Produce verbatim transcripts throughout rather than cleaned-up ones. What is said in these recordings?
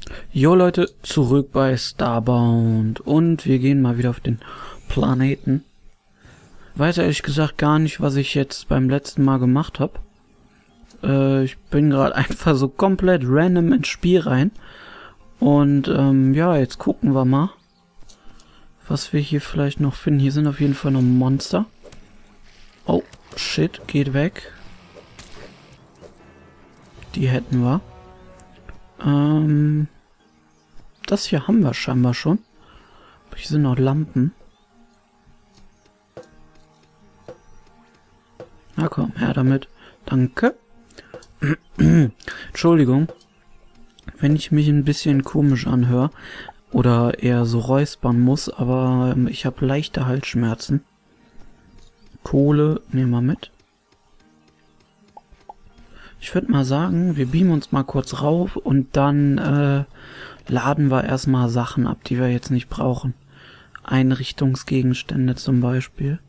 Jo Leute, zurück bei Starbound und wir gehen mal wieder auf den Planeten. Weiß ehrlich gesagt gar nicht, was ich jetzt beim letzten Mal gemacht habe. Äh, ich bin gerade einfach so komplett random ins Spiel rein. Und ähm, ja, jetzt gucken wir mal, was wir hier vielleicht noch finden. Hier sind auf jeden Fall noch Monster. Oh, shit, geht weg. Die hätten wir. Ähm... Das hier haben wir scheinbar schon. Hier sind noch Lampen. Na komm, her damit. Danke. Entschuldigung, wenn ich mich ein bisschen komisch anhöre oder eher so räuspern muss, aber ich habe leichte Halsschmerzen. Kohle nehmen wir mit. Ich würde mal sagen, wir beamen uns mal kurz rauf und dann äh, laden wir erstmal Sachen ab, die wir jetzt nicht brauchen. Einrichtungsgegenstände zum Beispiel.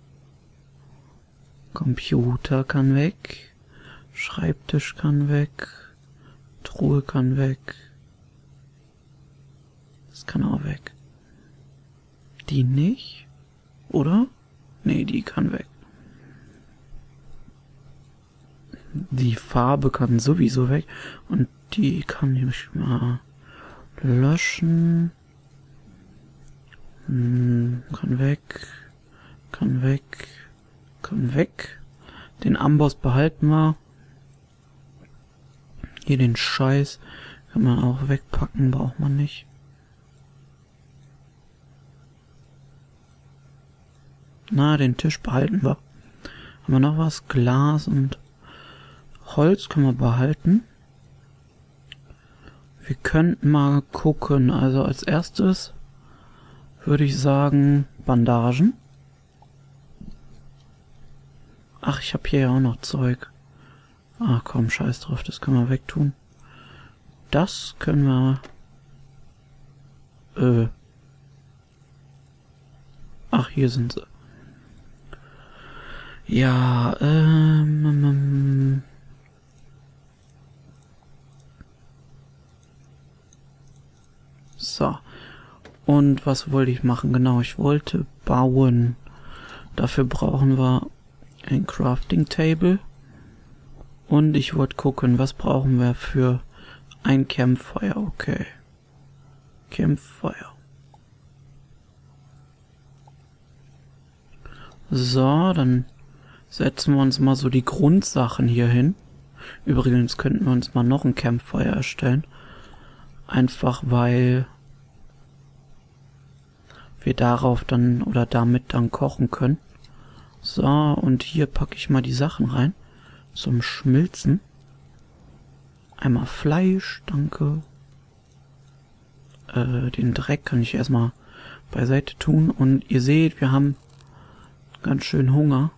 Computer kann weg. Schreibtisch kann weg. Truhe kann weg. Das kann auch weg. Die nicht? Oder? Nee, die kann weg. Die Farbe kann sowieso weg. Und die kann ich mal löschen. Hm, kann weg. Kann weg. Kann weg. Den Amboss behalten wir. Hier den Scheiß kann man auch wegpacken, braucht man nicht. Na, den Tisch behalten wir. Haben wir noch was? Glas und Holz können wir behalten. Wir könnten mal gucken. Also als erstes würde ich sagen Bandagen. Ach, ich habe hier ja auch noch Zeug. Ach komm, scheiß drauf, das können wir wegtun. Das können wir... Äh... Ach, hier sind sie. Ja, ähm... So. Und was wollte ich machen? Genau, ich wollte bauen. Dafür brauchen wir ein Crafting Table. Und ich wollte gucken, was brauchen wir für ein Campfire. Okay. Campfire. So, dann setzen wir uns mal so die Grundsachen hier hin. Übrigens könnten wir uns mal noch ein Campfire erstellen. Einfach weil wir darauf dann oder damit dann kochen können. So, und hier packe ich mal die Sachen rein. Zum Schmilzen. Einmal Fleisch, danke. Äh, den Dreck kann ich erstmal beiseite tun. Und ihr seht, wir haben ganz schön Hunger.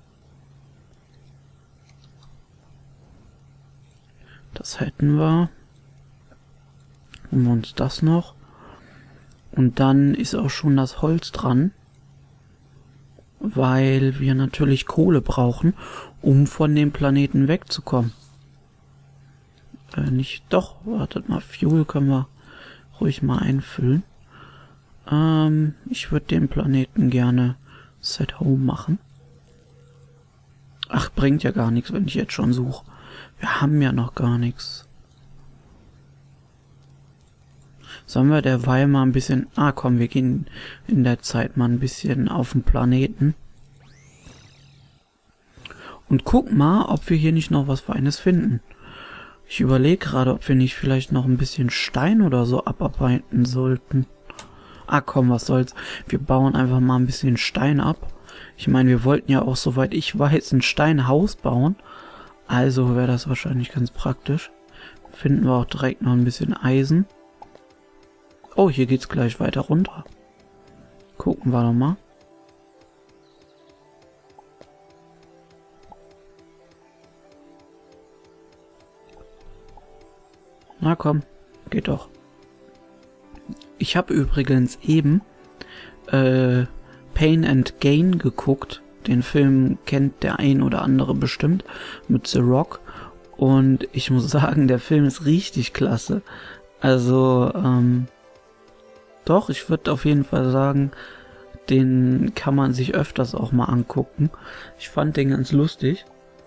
Das hätten wir. Holen wir uns das noch. Und dann ist auch schon das Holz dran. Weil wir natürlich Kohle brauchen, um von dem Planeten wegzukommen. Äh, nicht, doch, wartet mal, Fuel können wir ruhig mal einfüllen. Ähm, ich würde den Planeten gerne Set Home machen. Ach, bringt ja gar nichts, wenn ich jetzt schon suche. Wir haben ja noch gar nichts. Sollen wir derweil mal ein bisschen... Ah, komm, wir gehen in der Zeit mal ein bisschen auf den Planeten. Und guck mal, ob wir hier nicht noch was Feines finden. Ich überlege gerade, ob wir nicht vielleicht noch ein bisschen Stein oder so abarbeiten sollten. Ah, komm, was soll's. Wir bauen einfach mal ein bisschen Stein ab. Ich meine, wir wollten ja auch, soweit ich weiß, ein Steinhaus bauen. Also wäre das wahrscheinlich ganz praktisch. Finden wir auch direkt noch ein bisschen Eisen. Oh, hier geht's gleich weiter runter. Gucken wir doch mal. Na komm, geht doch. Ich habe übrigens eben äh, Pain and Gain geguckt. Den Film kennt der ein oder andere bestimmt mit The Rock. Und ich muss sagen, der Film ist richtig klasse. Also, ähm, doch, ich würde auf jeden Fall sagen, den kann man sich öfters auch mal angucken. Ich fand den ganz lustig.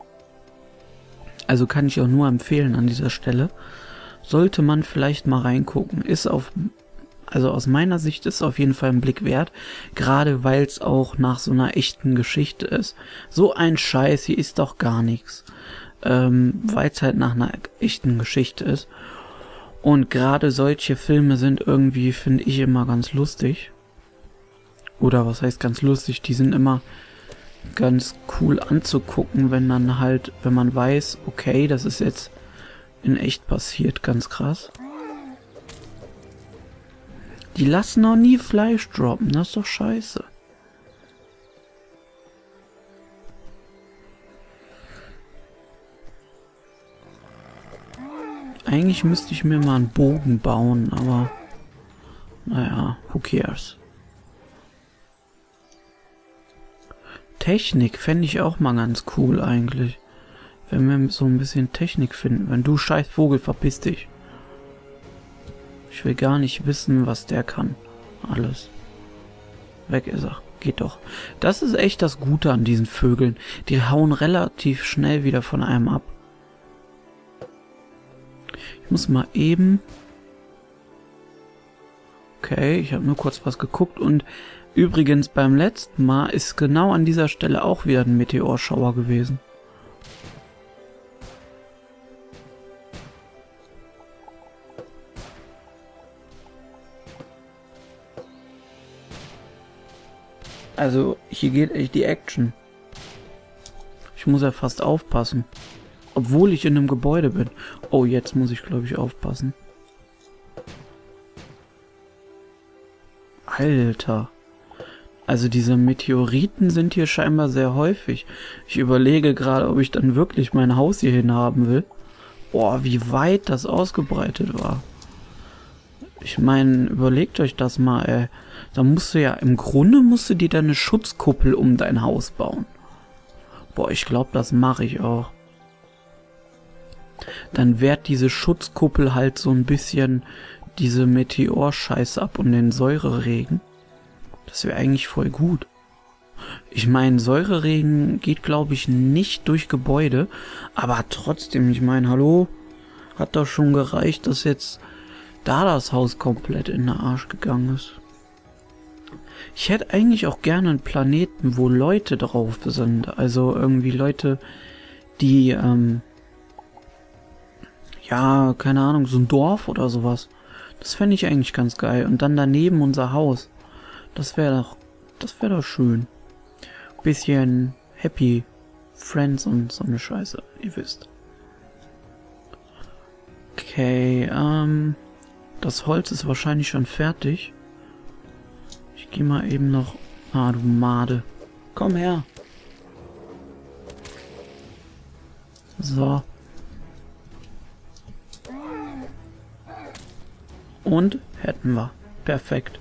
Also kann ich auch nur empfehlen an dieser Stelle. Sollte man vielleicht mal reingucken. Ist auf, also aus meiner Sicht ist auf jeden Fall ein Blick wert. Gerade weil es auch nach so einer echten Geschichte ist. So ein Scheiß, hier ist doch gar nichts. Ähm, weil es halt nach einer echten Geschichte ist. Und gerade solche Filme sind irgendwie, finde ich, immer ganz lustig. Oder was heißt ganz lustig? Die sind immer ganz cool anzugucken, wenn dann halt, wenn man weiß, okay, das ist jetzt in echt passiert, ganz krass. Die lassen noch nie Fleisch droppen, das ist doch scheiße. Eigentlich müsste ich mir mal einen Bogen bauen, aber naja, who cares. Technik fände ich auch mal ganz cool eigentlich. Wenn wir so ein bisschen Technik finden. Wenn du scheiß Vogel, verpiss dich. Ich will gar nicht wissen, was der kann. Alles. Weg ist er. Geht doch. Das ist echt das Gute an diesen Vögeln. Die hauen relativ schnell wieder von einem ab. Ich muss mal eben... Okay, ich habe nur kurz was geguckt und übrigens beim letzten Mal ist genau an dieser Stelle auch wieder ein Meteorschauer gewesen. Also hier geht echt die Action. Ich muss ja fast aufpassen. Obwohl ich in einem Gebäude bin. Oh, jetzt muss ich glaube ich aufpassen. Alter. Also diese Meteoriten sind hier scheinbar sehr häufig. Ich überlege gerade, ob ich dann wirklich mein Haus hierhin haben will. Boah, wie weit das ausgebreitet war. Ich meine, überlegt euch das mal, ey. Da musst du ja, im Grunde musst du dir dann eine Schutzkuppel um dein Haus bauen. Boah, ich glaube, das mache ich auch. Dann wehrt diese Schutzkuppel halt so ein bisschen diese Meteorscheiße ab und den Säureregen. Das wäre eigentlich voll gut. Ich meine, Säureregen geht, glaube ich, nicht durch Gebäude. Aber trotzdem, ich meine, hallo? Hat doch schon gereicht, dass jetzt da das Haus komplett in den Arsch gegangen ist. Ich hätte eigentlich auch gerne einen Planeten, wo Leute drauf sind. Also irgendwie Leute, die, ähm... ja, keine Ahnung, so ein Dorf oder sowas. Das fände ich eigentlich ganz geil. Und dann daneben unser Haus. Das wäre doch, das wäre doch schön. Bisschen Happy Friends und so eine Scheiße, ihr wisst. Okay, ähm, das Holz ist wahrscheinlich schon fertig. Ich gehe mal eben noch... Ah, du Made. Komm her. So. Und hätten wir. Perfekt.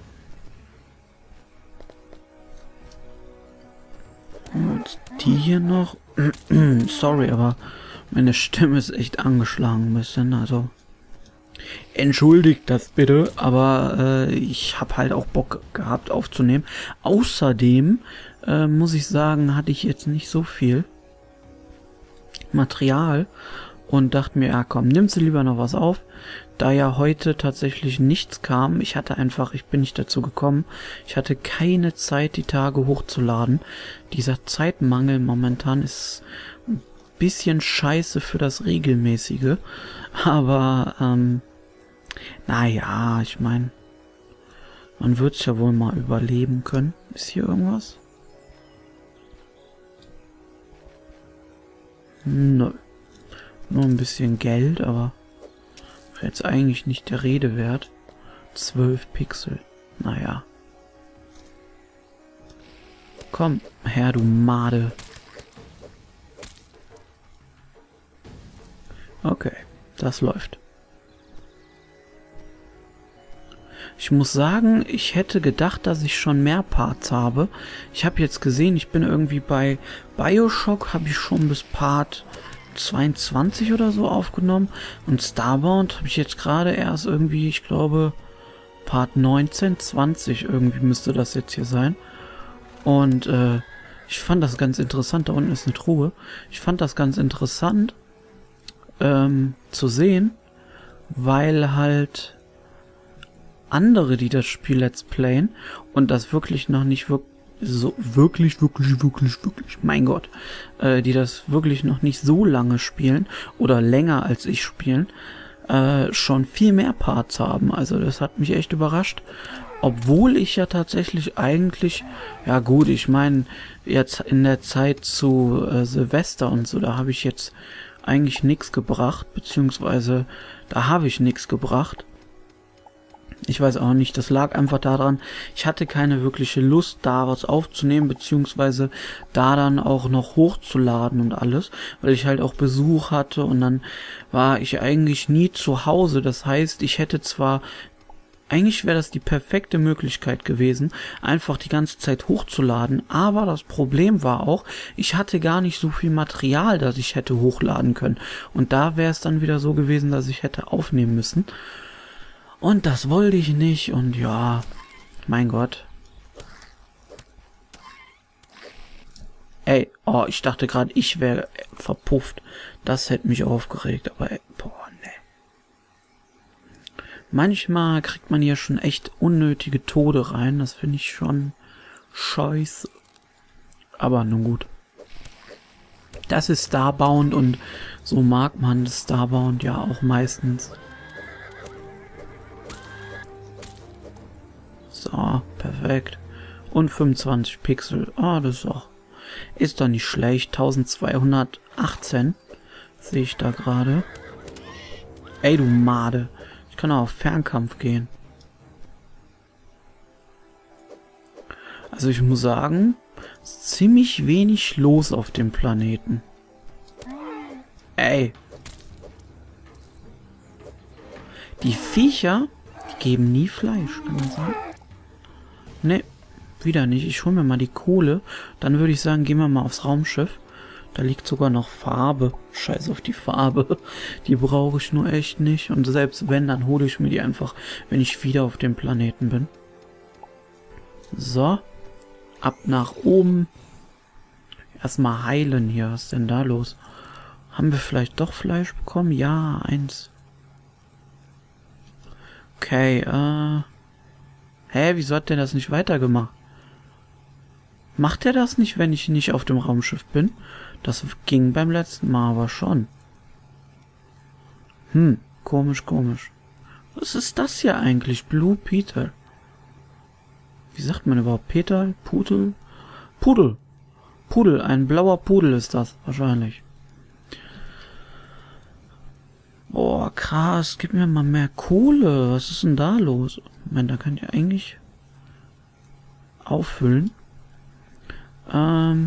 Und die hier noch. Sorry, aber meine Stimme ist echt angeschlagen ein bisschen. Also entschuldigt das bitte, aber äh, ich habe halt auch Bock gehabt aufzunehmen. Außerdem äh, muss ich sagen, hatte ich jetzt nicht so viel Material und dachte mir, ja komm, nimmst du lieber noch was auf. Da ja heute tatsächlich nichts kam, ich hatte einfach, ich bin nicht dazu gekommen, ich hatte keine Zeit, die Tage hochzuladen. Dieser Zeitmangel momentan ist ein bisschen scheiße für das Regelmäßige, aber ähm, naja, ich meine, man wird es ja wohl mal überleben können. Ist hier irgendwas? Nö. Nur ein bisschen Geld, aber jetzt eigentlich nicht der Rede wert. zwölf Pixel. Naja. Komm her, du Made. Okay, das läuft. Ich muss sagen, ich hätte gedacht, dass ich schon mehr Parts habe. Ich habe jetzt gesehen, ich bin irgendwie bei Bioshock, habe ich schon bis Part zweiundzwanzig oder so aufgenommen. Und Starbound habe ich jetzt gerade erst irgendwie, ich glaube, Part neunzehn, zwanzig irgendwie müsste das jetzt hier sein. Und äh, ich fand das ganz interessant. Da unten ist eine Truhe. Ich fand das ganz interessant ähm, zu sehen, weil halt andere, die das Spiel Let's Playen und das wirklich noch nicht wirklich so wirklich, wirklich, wirklich, wirklich, mein Gott, äh, die das wirklich noch nicht so lange spielen oder länger als ich spielen, äh, schon viel mehr Parts haben. Also das hat mich echt überrascht. Obwohl ich ja tatsächlich eigentlich, ja gut, ich meine, jetzt in der Zeit zu äh, Silvester und so, da habe ich jetzt eigentlich nichts gebracht, beziehungsweise da habe ich nichts gebracht. Ich weiß auch nicht, das lag einfach daran, ich hatte keine wirkliche Lust, da was aufzunehmen, beziehungsweise da dann auch noch hochzuladen und alles, weil ich halt auch Besuch hatte und dann war ich eigentlich nie zu Hause. Das heißt, ich hätte zwar, eigentlich wäre das die perfekte Möglichkeit gewesen, einfach die ganze Zeit hochzuladen, aber das Problem war auch, ich hatte gar nicht so viel Material, das ich hätte hochladen können. Und da wäre es dann wieder so gewesen, dass ich hätte aufnehmen müssen. Und das wollte ich nicht und ja, mein Gott. Ey, oh, ich dachte gerade, ich wäre verpufft. Das hätte mich aufgeregt, aber ey, boah, ne. Manchmal kriegt man hier schon echt unnötige Tode rein, das finde ich schon scheiße. Aber nun gut. Das ist Starbound und so mag man das Starbound ja auch meistens. So, perfekt. Und fünfundzwanzig Pixel. Ah, das ist auch, ist doch nicht schlecht. eintausendzweihundertachtzehn sehe ich da gerade. Ey, du Made. Ich kann auch auf Fernkampf gehen. Also ich muss sagen, ziemlich wenig los auf dem Planeten. Ey. Die Viecher, die geben nie Fleisch, kann man sagen. Ne, wieder nicht. Ich hole mir mal die Kohle. Dann würde ich sagen, gehen wir mal aufs Raumschiff. Da liegt sogar noch Farbe. Scheiß auf die Farbe. Die brauche ich nur echt nicht. Und selbst wenn, dann hole ich mir die einfach, wenn ich wieder auf dem Planeten bin. So. Ab nach oben. Erstmal heilen hier. Was ist denn da los? Haben wir vielleicht doch Fleisch bekommen? Ja, eins. Okay, äh... Hä, wieso hat der das nicht weitergemacht? Macht er das nicht, wenn ich nicht auf dem Raumschiff bin? Das ging beim letzten Mal aber schon. Hm, komisch, komisch. Was ist das hier eigentlich? Blue Peter. Wie sagt man überhaupt? Peter? Pudel? Pudel. Pudel, ein blauer Pudel ist das, wahrscheinlich. Boah, krass, gib mir mal mehr Kohle. Was ist denn da los? Ich meine, da könnt ihr eigentlich auffüllen. Ähm.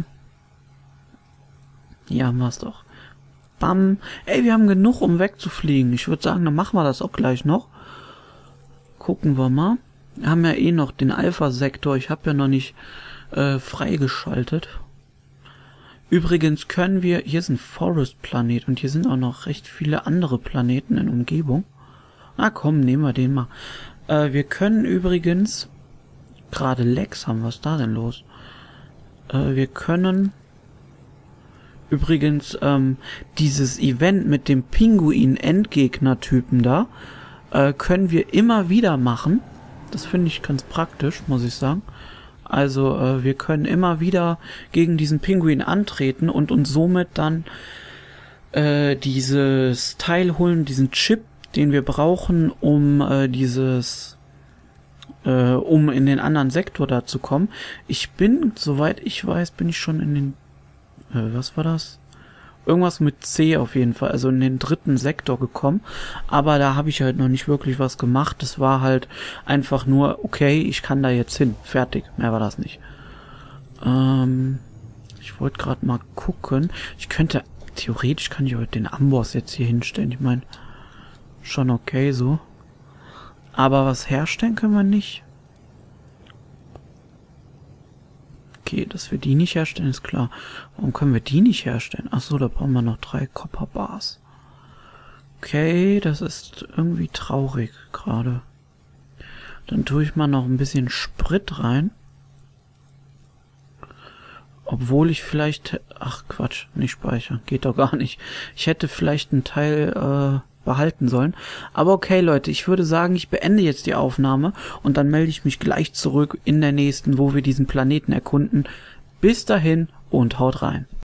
Ja, haben wir es doch. Bam. Ey, wir haben genug, um wegzufliegen. Ich würde sagen, dann machen wir das auch gleich noch. Gucken wir mal. Wir haben ja eh noch den Alpha-Sektor. Ich habe ja noch nicht äh, freigeschaltet. Übrigens können wir... Hier ist ein Forest-Planet und hier sind auch noch recht viele andere Planeten in Umgebung. Na komm, nehmen wir den mal. Äh, wir können übrigens... Gerade Lex haben, was ist da denn los? Äh, wir können... Übrigens, ähm, dieses Event mit dem Pinguin-Endgegner-Typen da, äh, können wir immer wieder machen. Das finde ich ganz praktisch, muss ich sagen. Also, äh, wir können immer wieder gegen diesen Pinguin antreten und uns somit dann äh, dieses Teil holen, diesen Chip, den wir brauchen, um äh, dieses, äh, um in den anderen Sektor da zu kommen. Ich bin, soweit ich weiß, bin ich schon in den, äh, was war das? Irgendwas mit C auf jeden Fall, also in den dritten Sektor gekommen, aber da habe ich halt noch nicht wirklich was gemacht. Das war halt einfach nur, okay, ich kann da jetzt hin, fertig, mehr war das nicht. Ähm, ich wollte gerade mal gucken, ich könnte, theoretisch kann ich heute den Amboss jetzt hier hinstellen, ich meine, schon okay so. Aber was herstellen können wir nicht. Okay, dass wir die nicht herstellen, ist klar. Warum können wir die nicht herstellen? Ach so, da brauchen wir noch drei Copper Bars. Okay, das ist irgendwie traurig gerade. Dann tue ich mal noch ein bisschen Sprit rein. Obwohl ich vielleicht... Ach Quatsch, nicht speichern. Geht doch gar nicht. Ich hätte vielleicht einen Teil äh, behalten sollen. Aber okay, Leute, ich würde sagen, ich beende jetzt die Aufnahme und dann melde ich mich gleich zurück in der nächsten, wo wir diesen Planeten erkunden. Bis dahin und haut rein.